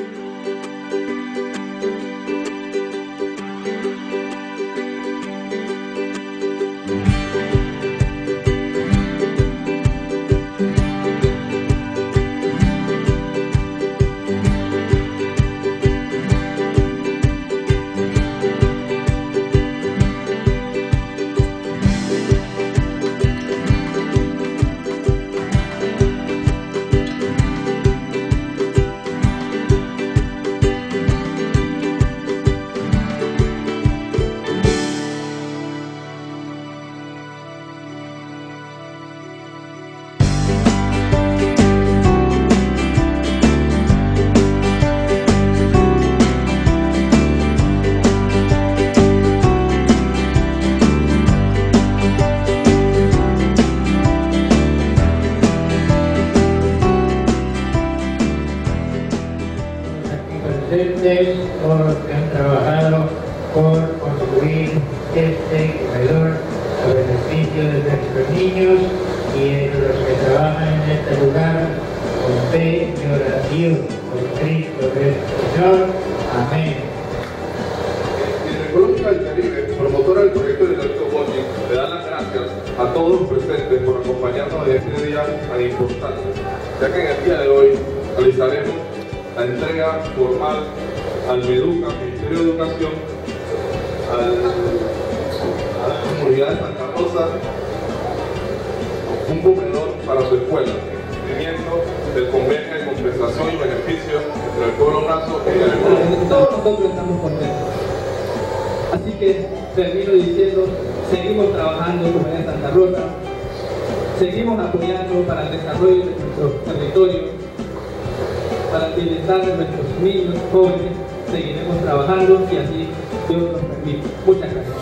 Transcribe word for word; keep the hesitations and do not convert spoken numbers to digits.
Todos los que han trabajado por construir este comedor a beneficio de nuestros niños y de los que trabajan en este lugar con fe y oración por Cristo nuestro Señor. Amén. Ecológica del Caribe, promotora del proyecto de Alto Bondi, le da las gracias a todos los presentes por acompañarnos en este día tan importante, ya que en el día de hoy realizaremos la entrega formal al MEDUCA, Ministerio de Educación, al, a la comunidad de Santa Rosa, un comedor para su escuela, cumplimiento del convenio de compensación y beneficio entre el pueblo raso y el pueblo. Todos nosotros estamos contentos. Así que termino diciendo, seguimos trabajando en Comunidad Santa Rosa, seguimos apoyando para el desarrollo de nuestro territorio, para el bienestar de nuestros niños, jóvenes, seguiremos trabajando y así Dios nos permite. Muchas gracias.